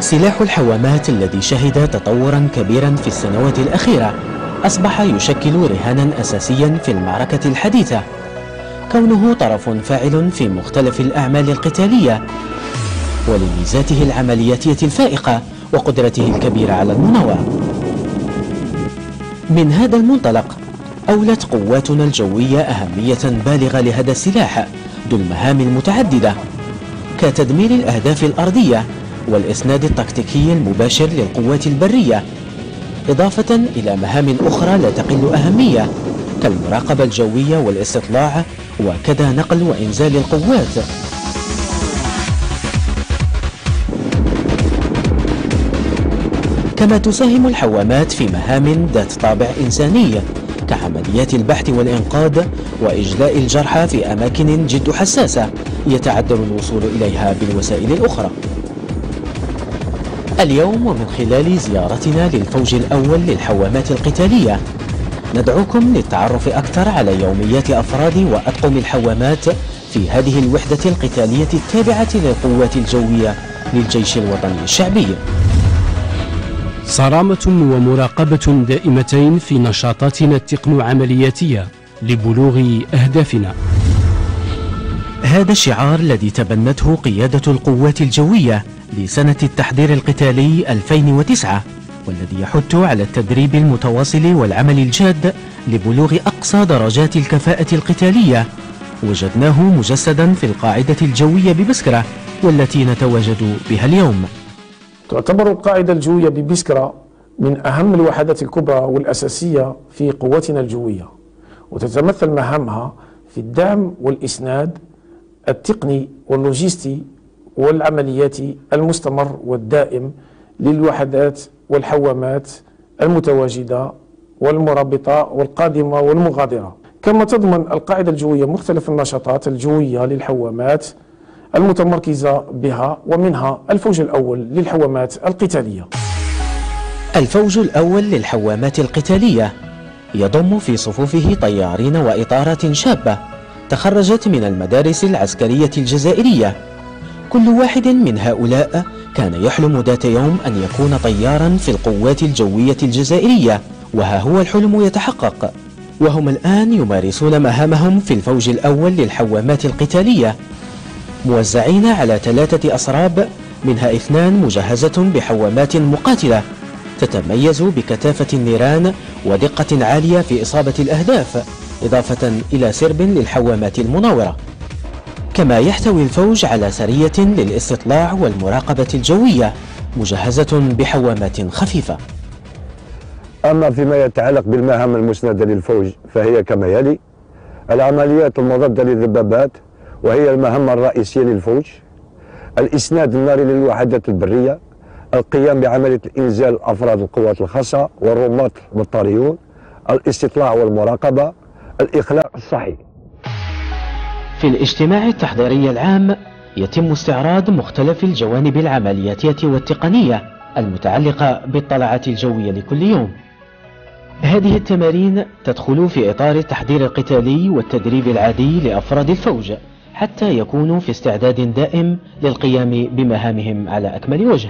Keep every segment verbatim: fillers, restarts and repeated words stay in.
سلاح الحوامات الذي شهد تطورا كبيرا في السنوات الأخيرة أصبح يشكل رهانا أساسيا في المعركة الحديثة، كونه طرف فاعل في مختلف الأعمال القتالية، ولميزاته العملياتية الفائقة وقدرته الكبيرة على المناورة. من هذا المنطلق أولت قواتنا الجوية أهمية بالغة لهذا السلاح ذو المهام المتعددة، كتدمير الأهداف الأرضية والإسناد التكتيكي المباشر للقوات البرية، إضافة إلى مهام أخرى لا تقل أهمية كالمراقبة الجوية والاستطلاع، وكذا نقل وإنزال القوات. كما تساهم الحوامات في مهام ذات طابع إنساني كعمليات البحث والإنقاذ وإجلاء الجرحى في أماكن جد حساسة يتعذر الوصول إليها بالوسائل الأخرى. اليوم ومن خلال زيارتنا للفوج الأول للحوامات القتالية ندعوكم للتعرف أكثر على يوميات أفراد وأطقم الحوامات في هذه الوحدة القتالية التابعة للقوات الجوية للجيش الوطني الشعبي. صرامة ومراقبة دائمتين في نشاطاتنا التقنو-عملياتية لبلوغ أهدافنا. هذا الشعار الذي تبنته قيادة القوات الجوية لسنة التحضير القتالي ألفين وتسعة، والذي يحث على التدريب المتواصل والعمل الجاد لبلوغ أقصى درجات الكفاءة القتالية، وجدناه مجسدا في القاعدة الجوية ببسكرة والتي نتواجد بها اليوم. تعتبر القاعدة الجوية ببسكرة من أهم الوحدات الكبرى والأساسية في قواتنا الجوية، وتتمثل مهامها في الدعم والإسناد التقني واللوجستي والعملياتي المستمر والدائم للوحدات والحوامات المتواجدة والمرابطة والقادمة والمغادرة. كما تضمن القاعدة الجوية مختلف النشاطات الجوية للحوامات المتمركزة بها، ومنها الفوج الأول للحوامات القتالية. الفوج الأول للحوامات القتالية يضم في صفوفه طيارين وإطارات شابة تخرجت من المدارس العسكرية الجزائرية. كل واحد من هؤلاء كان يحلم ذات يوم أن يكون طيارا في القوات الجوية الجزائرية، وها هو الحلم يتحقق، وهم الآن يمارسون مهامهم في الفوج الأول للحوامات القتالية، موزعين على ثلاثة أسراب، منها اثنان مجهزة بحوامات مقاتلة تتميز بكثافة النيران ودقة عالية في إصابة الأهداف، إضافة إلى سرب للحوامات المناورة. كما يحتوي الفوج على سرية للاستطلاع والمراقبة الجوية مجهزة بحوامات خفيفة. أما فيما يتعلق بالمهام المسندة للفوج فهي كما يلي: العمليات المضادة للذبابات وهي المهمة الرئيسية للفوج، الإسناد الناري للوحدات البرية، القيام بعملية إنزال أفراد القوات الخاصة والرماة والطاريون، الاستطلاع والمراقبة، الإخلاء الصحي. في الاجتماع التحضيري العام يتم استعراض مختلف الجوانب العملياتية والتقنية المتعلقة بالطلعات الجوية لكل يوم. هذه التمارين تدخل في إطار التحضير القتالي والتدريب العادي لأفراد الفوج حتى يكونوا في استعداد دائم للقيام بمهامهم على أكمل وجه.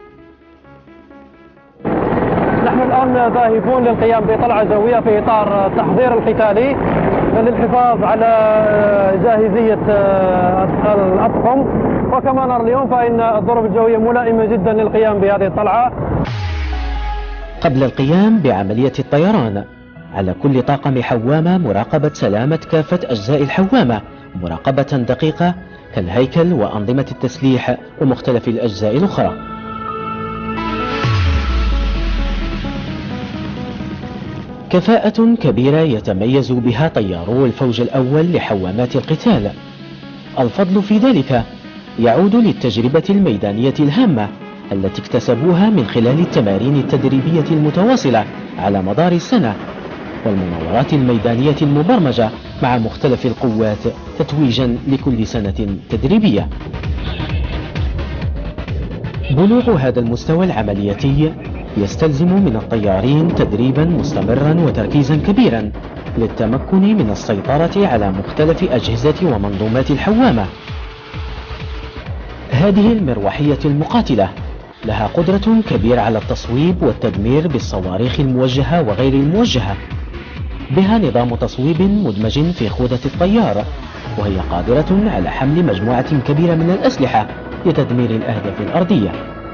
نحن الآن ذاهبون للقيام بطلعة جوية في إطار التحضير القتالي للحفاظ على جاهزية الأطقم، وكما نرى اليوم فإن الظروف الجوية ملائمة جدا للقيام بهذه الطلعة. قبل القيام بعملية الطيران على كل طاقم حوامة مراقبة سلامة كافة أجزاء الحوامة مراقبة دقيقة كالهيكل وأنظمة التسليح ومختلف الأجزاء الأخرى. كفاءة كبيرة يتميز بها طيارو الفوج الأول لحوامات القتال. الفضل في ذلك يعود للتجربة الميدانية الهامة التي اكتسبوها من خلال التمارين التدريبية المتواصلة على مدار السنة والمناورات الميدانية المبرمجة مع مختلف القوات تتويجا لكل سنة تدريبية. بلوغ هذا المستوى العملياتي يستلزم من الطيارين تدريبا مستمرا وتركيزا كبيرا للتمكن من السيطرة على مختلف أجهزة ومنظومات الحوامة. هذه المروحية المقاتلة لها قدرة كبيرة على التصويب والتدمير بالصواريخ الموجهة وغير الموجهة. بها نظام تصويب مدمج في خوذة الطيار، وهي قادرة على حمل مجموعة كبيرة من الأسلحة لتدمير الأهداف الأرضية.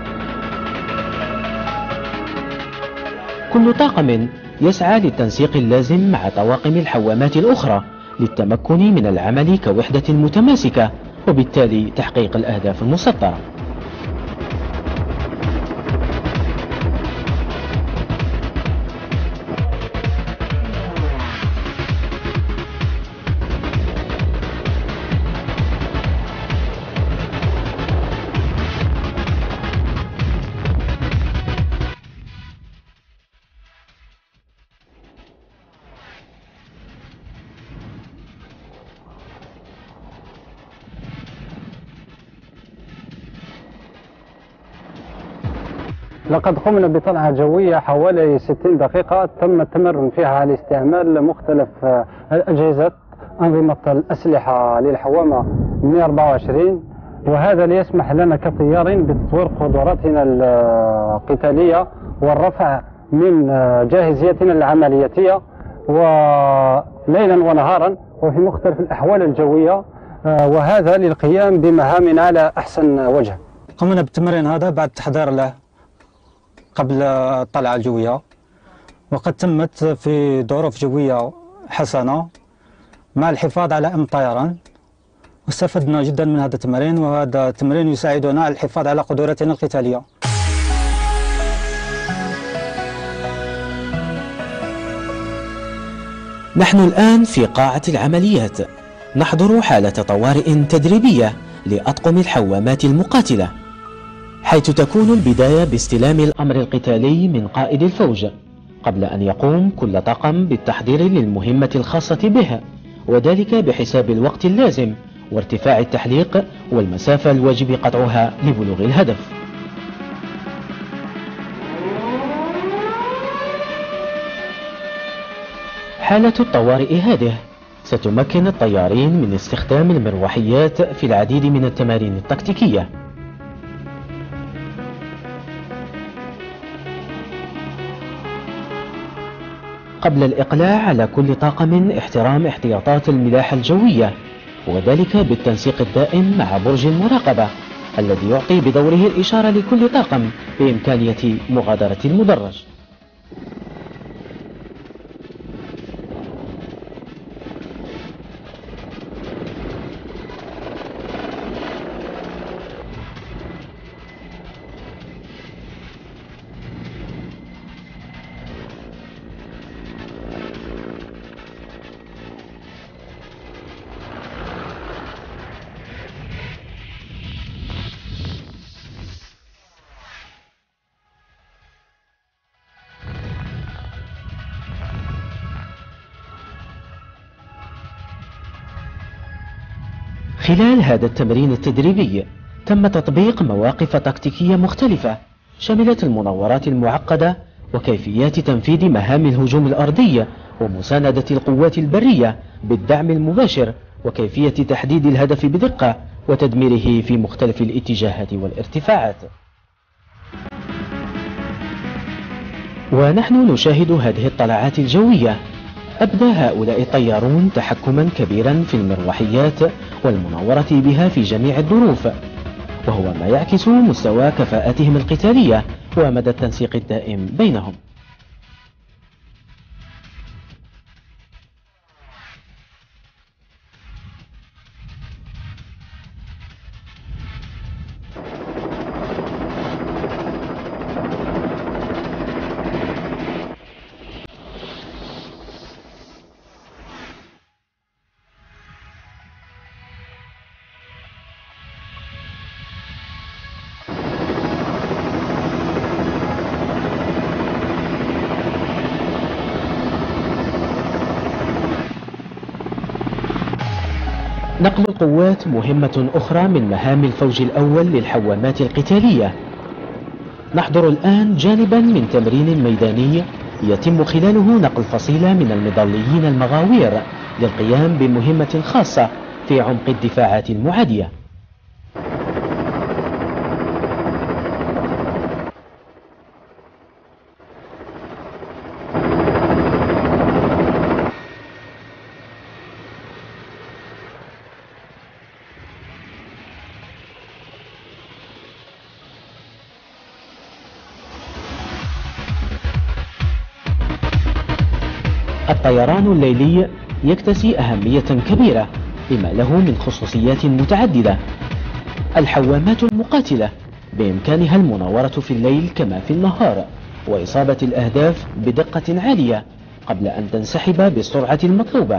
كل طاقم يسعى للتنسيق اللازم مع طواقم الحوامات الأخرى للتمكن من العمل كوحدة متماسكة، وبالتالي تحقيق الأهداف المسطرة. لقد قمنا بطلعة جوية حوالي ستين دقيقة تم التمرن فيها على استعمال مختلف الأجهزة أنظمة الأسلحة للحوامة مئة وأربعة وعشرين، وهذا ليسمح لنا كطيار بتطوير قدراتنا القتالية والرفع من جاهزيتنا العملياتية وليلا ونهارا وفي مختلف الأحوال الجوية، وهذا للقيام بمهامنا على أحسن وجه. قمنا بالتمرين هذا بعد تحضير له قبل الطلعة الجوية، وقد تمت في ظروف جوية حسنة مع الحفاظ على أمن الطيران، واستفدنا جدا من هذا التمرين، وهذا التمرين يساعدنا على الحفاظ على قدراتنا القتالية. نحن الآن في قاعة العمليات، نحضر حالة طوارئ تدريبية لأطقم الحوامات المقاتلة، حيث تكون البداية باستلام الأمر القتالي من قائد الفوج، قبل أن يقوم كل طاقم بالتحضير للمهمة الخاصة به، وذلك بحساب الوقت اللازم وارتفاع التحليق والمسافة الواجب قطعها لبلوغ الهدف. حالة الطوارئ هذه ستمكن الطيارين من استخدام المروحيات في العديد من التمارين التكتيكية. قبل الإقلاع على كل طاقم احترام احتياطات الملاحة الجوية، وذلك بالتنسيق الدائم مع برج المراقبة الذي يعطي بدوره الإشارة لكل طاقم بإمكانية مغادرة المدرج. خلال هذا التمرين التدريبي تم تطبيق مواقف تكتيكية مختلفة شملت المناورات المعقدة وكيفيات تنفيذ مهام الهجوم الأرضي ومساندة القوات البرية بالدعم المباشر وكيفية تحديد الهدف بدقة وتدميره في مختلف الاتجاهات والارتفاعات. ونحن نشاهد هذه الطلعات الجوية. أبدى هؤلاء الطيارون تحكما كبيرا في المروحيات والمناورة بها في جميع الظروف، وهو ما يعكس مستوى كفاءتهم القتالية ومدى التنسيق الدائم بينهم. نقل القوات مهمة أخرى من مهام الفوج الأول للحوامات القتالية. نحضر الآن جانبا من تمرين ميداني يتم خلاله نقل فصيلة من المظليين المغاوير للقيام بمهمة خاصة في عمق الدفاعات المعادية. الطيران الليلي يكتسي أهمية كبيرة لما له من خصوصيات متعددة. الحوامات المقاتلة بإمكانها المناورة في الليل كما في النهار وإصابة الأهداف بدقة عالية قبل أن تنسحب بالسرعة المطلوبة.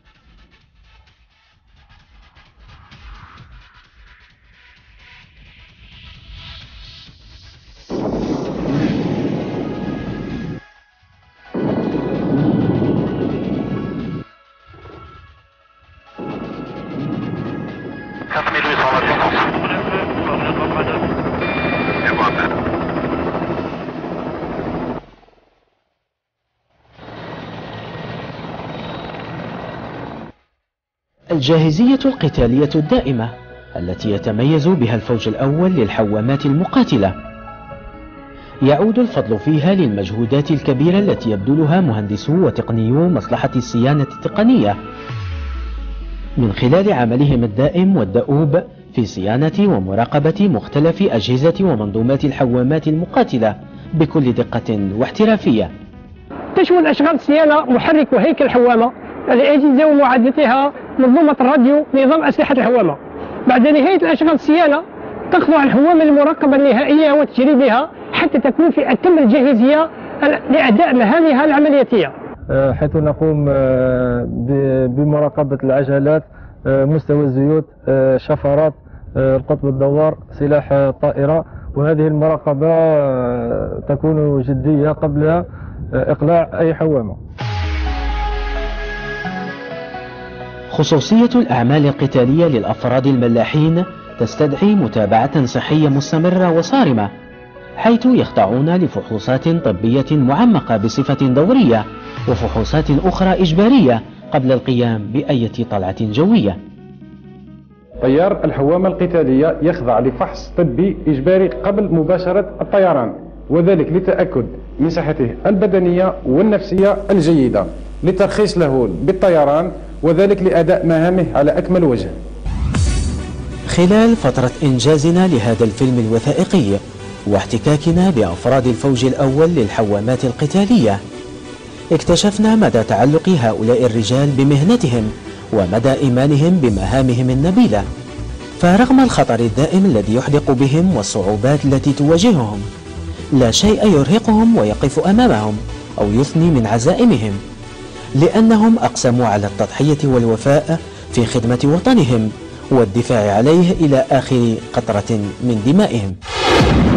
الجاهزية القتالية الدائمة التي يتميز بها الفوج الأول للحوامات المقاتلة، يعود الفضل فيها للمجهودات الكبيرة التي يبذلها مهندسو وتقنيو مصلحة الصيانة التقنية من خلال عملهم الدائم والدؤوب في صيانة ومراقبة مختلف أجهزة ومنظومات الحوامات المقاتلة بكل دقة واحترافية. تشمل أشغال الصيانة محرك وهيكل الحوامة، الأجهزة ومعدتها، منظومة الراديو، نظام أسلحة الحوامة. بعد نهاية الأشغال الصيانة تخضع الحوامة للمراقبة النهائية وتجريبها حتى تكون في أتم الجاهزية لأداء مهامها العملياتية، حيث نقوم بمراقبة العجلات، مستوى الزيوت، شفرات، القطب الدوار، سلاح الطائرة، وهذه المراقبة تكون جدية قبل إقلاع أي حوامة. خصوصية الأعمال القتالية للأفراد الملاحين تستدعي متابعة صحية مستمرة وصارمة، حيث يخضعون لفحوصات طبية معمقة بصفة دورية وفحوصات أخرى إجبارية قبل القيام بأي طلعة جوية. طيار الحوامة القتالية يخضع لفحص طبي إجباري قبل مباشرة الطيران، وذلك لتأكد من صحته البدنية والنفسية الجيدة لترخيص له بالطيران، وذلك لأداء مهامه على أكمل وجه. خلال فترة إنجازنا لهذا الفيلم الوثائقي واحتكاكنا بأفراد الفوج الأول للحوامات القتالية، اكتشفنا مدى تعلق هؤلاء الرجال بمهنتهم ومدى إيمانهم بمهامهم النبيلة. فرغم الخطر الدائم الذي يحدق بهم والصعوبات التي تواجههم، لا شيء يرهقهم ويقف أمامهم أو يثني من عزائمهم، لأنهم أقسموا على التضحية والوفاء في خدمة وطنهم والدفاع عليه إلى آخر قطرة من دمائهم.